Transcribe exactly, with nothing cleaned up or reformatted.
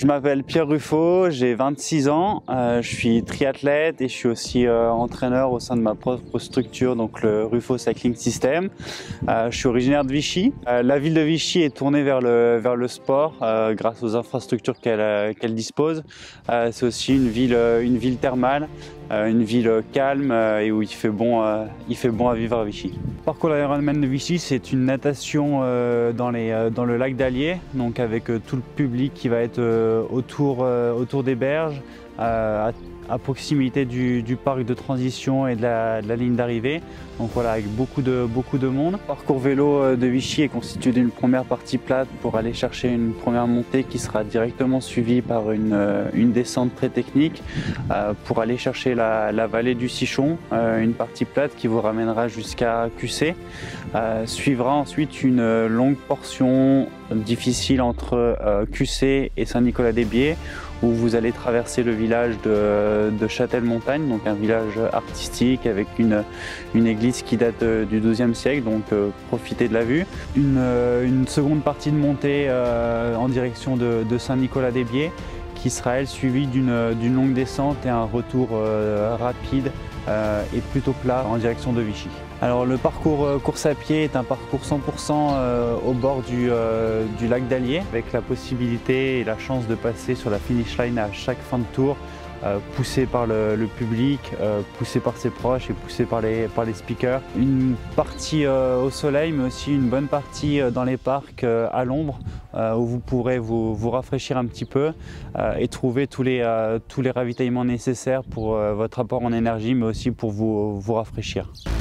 Je m'appelle Pierre Ruffo, j'ai vingt-six ans, euh, je suis triathlète et je suis aussi euh, entraîneur au sein de ma propre structure, donc le Ruffo Cycling System. Euh, je suis originaire de Vichy. Euh, la ville de Vichy est tournée vers le, vers le sport euh, grâce aux infrastructures qu'elle qu'elle dispose. Euh, C'est aussi une ville, une ville thermale, euh, une ville calme euh, et où il fait bon, euh, il fait bon à vivre à Vichy. Le parcours de l'Ironman de Vichy, c'est une natation euh, dans, les, euh, dans le lac d'Allier, donc avec euh, tout le public qui va être euh, autour, euh, autour des berges, euh, à, à proximité du, du parc de transition et de la, de la ligne d'arrivée. Donc voilà, avec beaucoup de, beaucoup de monde. Le parcours vélo de Vichy est constitué d'une première partie plate pour aller chercher une première montée qui sera directement suivie par une, une descente très technique euh, pour aller chercher la, la vallée du Sichon, euh, une partie plate qui vous ramènera jusqu'à Q C. Euh, suivra ensuite une longue portion difficile entre euh, Q C et Saint-Nicolas-des-Biais où vous allez traverser le village de, de Châtel-Montagne, donc un village artistique avec une, une église qui date du douzième siècle, donc euh, profitez de la vue. Une, euh, une seconde partie de montée euh, en direction de, de Saint-Nicolas-des-Biais qui sera elle suivie d'une longue descente et un retour euh, rapide euh, et plutôt plat en direction de Vichy. Alors le parcours euh, course à pied est un parcours cent pour cent euh, au bord du, euh, du lac d'Allier avec la possibilité et la chance de passer sur la finish line à chaque fin de tour, euh, poussé par le, le public, euh, poussé par ses proches et poussé par les, par les speakers. Une partie euh, au soleil mais aussi une bonne partie euh, dans les parcs euh, à l'ombre euh, où vous pourrez vous, vous rafraîchir un petit peu euh, et trouver tous les, euh, tous les ravitaillements nécessaires pour euh, votre apport en énergie mais aussi pour vous, vous rafraîchir.